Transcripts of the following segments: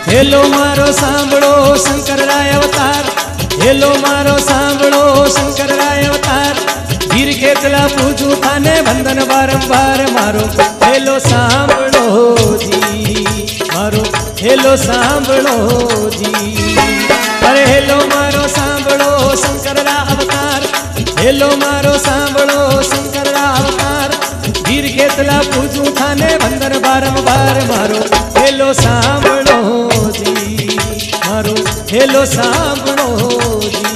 Hello मारो सांभळो शंकर राय अवतार, hello मारो सांभळो शंकर राय अवतार। वीर खेतला पूजू थाने वंदन बारंबार मारो हेलो सांभळो जी, मारो हेलो सांभळो जी। अरे हेलो मारो सांभळो शंकर रा अवतार, हेलो मारो सांभळो शंकर रा अवतार। वीर खेतला पूजू थाने वंदन बारंबार मारो हेलो सांभळो जी, मारो हेलो सांभळो जी।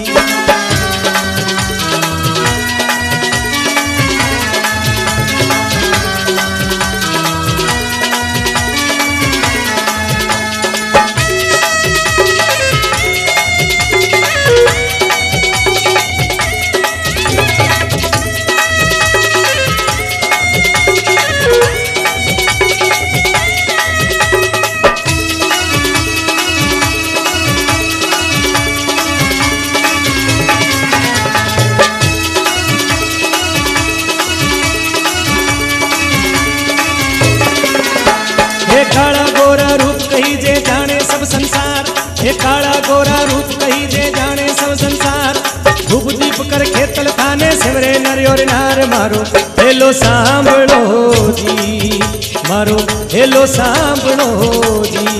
हे काला गोरा रूप कही जे जाने सब संसार, हे काला गोरा रूप कही जे जाने सब संसार। धूप दीप कर खेतल थाने सिमरे नर और नार मारो हेलो सांभळो जी, मारो हेलो सांभळो जी।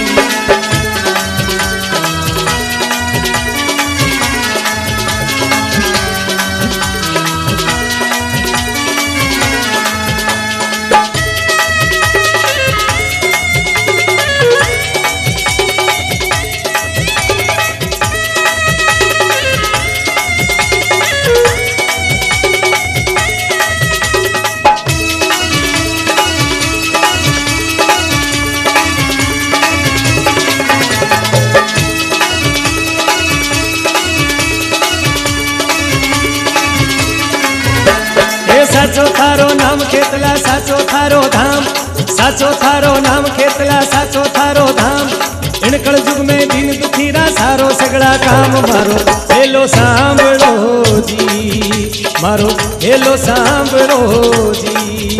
साचो थारो नाम खेतला साचो थारो धाम, साचो थारो नाम खेतला साचो थारो धाम। इन कल युग में दीन दुखी रा सारो सगड़ा काम मारो हेलो सांभळो जी, मारो हेलो सांभळो जी।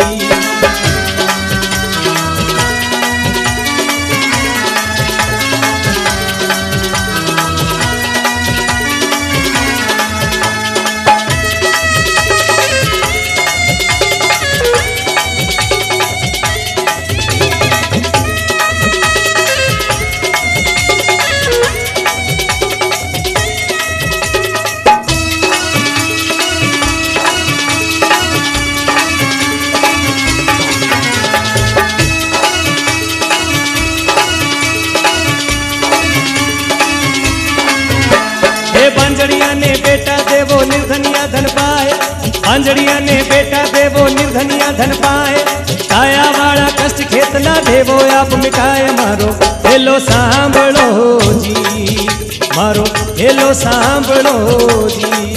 बांजड़िया ने बेटा देवो निर्धनिया धन पाए, बांजड़िया ने बेटा देवो निर्धनिया धन पाए। काया वाला कष्ट खेतला देवो आप मिटाए मारो हेलो सांभळो जी, मारो हेलो सांभळो जी।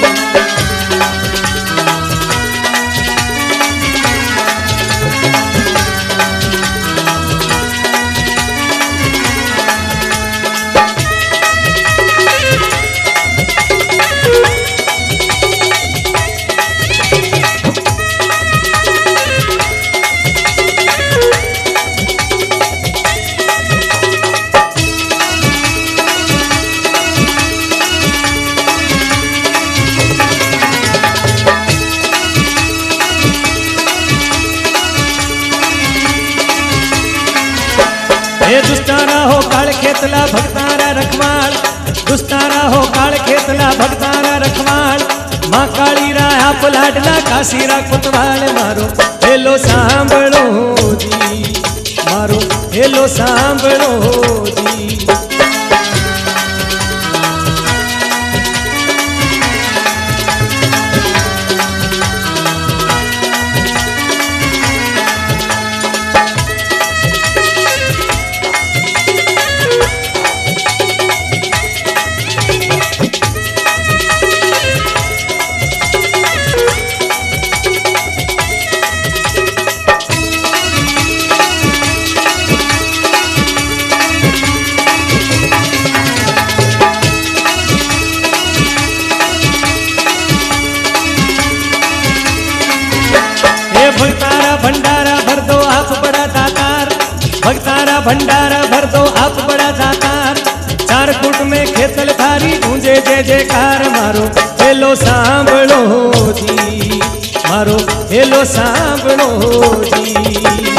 हे दुस्तारा हो काल खेतला भक्तारा रखवाल, दुस्तारा हो काल खेतला भक्तारा रखवाल। माँ काली रा आप लाडला काशी रा कोतवाल मारो हेलो सांभळो जी, मारो हेलो सांभळो जी। भक्तारा भंडारा भर दो गूंजे जय जयकार मारो हेलो सांभळो जी, मारो हेलो सांभळो जी।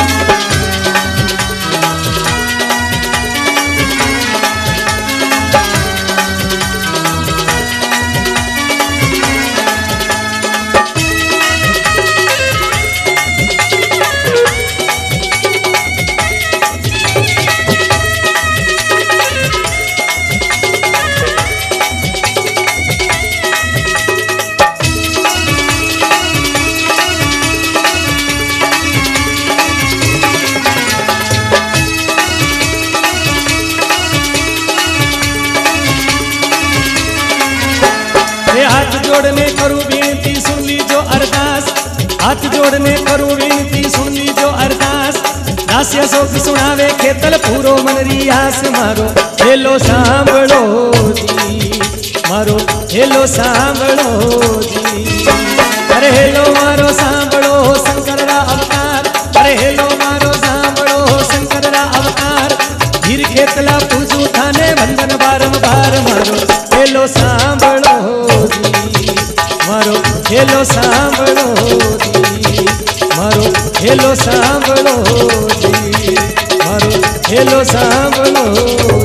हाथ जोड़ने करूं विनती सुन लीजो अरदास, हाथ जोड़ने करूं विनती सुन लीजो अरदास। दास्य शोक सुनावे खेतल पूरो मन रियास मारो हेलो सांभळो जी, मारो हेलो सांभळो जी। अरे हेलो मारो सांभळो शंकर रा अवतार, अरे हेलो मारो सांभळो शंकर रा अवतार। वीर खेतला पूजू थाने वंदन बारंबार मारो हेलो सांभळो जी, मारो हेलो सांभळो जी, मारो हेलो सांभळो जी, मारो हेलो सांभळो।